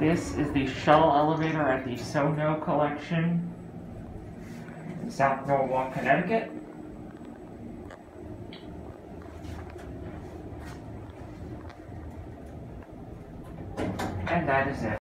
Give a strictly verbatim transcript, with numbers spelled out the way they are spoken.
This is the shuttle elevator at the Sono Collection in South Norwalk, Connecticut. And that is it.